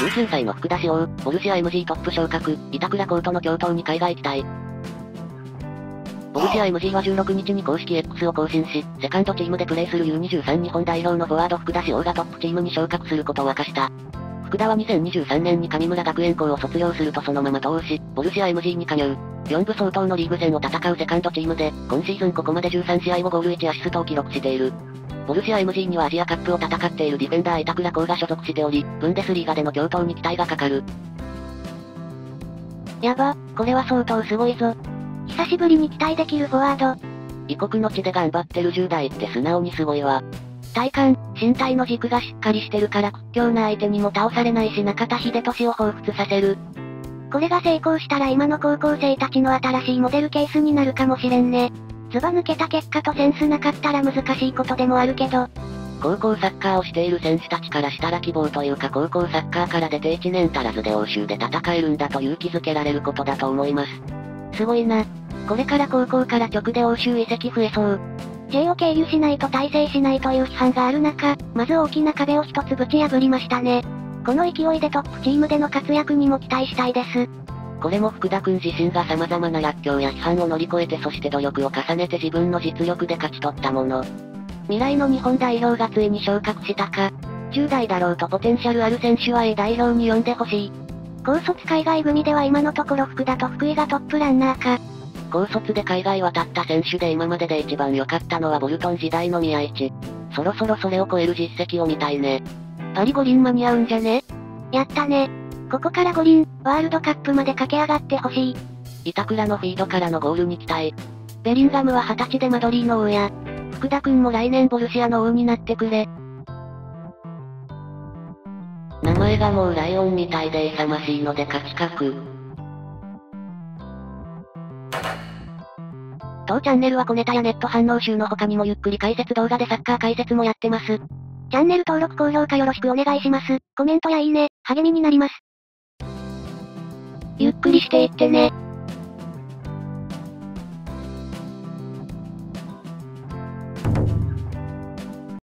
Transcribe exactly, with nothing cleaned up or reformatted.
じゅうきゅうさいの福田師王、ボルシア エムジー トップ昇格、板倉コートの共闘に海外期待。ボルシア エムジー はじゅうろくにちに公式 X を更新し、セカンドチームでプレーする ユーにじゅうさん 日本代表のフォワード福田師王がトップチームに昇格することを明かした。福田はにせんにじゅうさんねんに神村学園校を卒業するとそのまま投資し、ボルシア エムジー に加入。よん部相当のリーグ戦を戦うセカンドチームで、今シーズンここまでじゅうさんしあいをゴールいちアシストを記録している。ボルシア エムジー にはアジアカップを戦っているディフェンダー板倉滉が所属しており、ブンデスリーガでの共闘に期待がかかる。 やば、これは相当すごいぞ。久しぶりに期待できるフォワード。 異国の地で頑張ってるじゅう代って素直にすごいわ。 体幹、身体の軸がしっかりしてるから屈強な相手にも倒されないし中田英寿を彷彿させる。これが成功したら今の高校生たちの新しいモデルケースになるかもしれんね。ずば抜けた結果とセンスなかったら難しいことでもあるけど。 高校サッカーをしている選手たちからしたら希望というか高校サッカーから出ていちねん足らずで欧州で戦えるんだと勇気づけられることだと思います。 すごいな。これから高校から直で欧州移籍増えそう。J を経由しないと大成しないという批判がある中、まず大きな壁を一つぶち破りましたね。この勢いでトップチームでの活躍にも期待したいです。 これも福田くん自身が様々ならっきょうや批判を乗り越えてそして努力を重ねて自分の実力で勝ち取ったもの。 未来の日本代表がついに昇格したか。じゅう代だろうとポテンシャルある選手は A 代表に呼んでほしい。高卒海外組では今のところ福田と福井がトップランナーか。 高卒で海外渡った選手で今までで一番良かったのはボルトン時代の宮市。そろそろそれを超える実績を見たいね。 パリ五輪間に合うんじゃね？やったね。ここから五輪、ワールドカップまで駆け上がってほしい。 板倉のフィードからのゴールに期待。 ベリンガムははたちでマドリーの王や。福田くんも来年ボルシアの王になってくれ。 名前がもうライオンみたいで勇ましいので書き書く。 当チャンネルは小ネタやネット反応集の他にもゆっくり解説動画でサッカー解説もやってます。チャンネル登録高評価よろしくお願いします。コメントやいいね、励みになります。ゆっくりしていってね。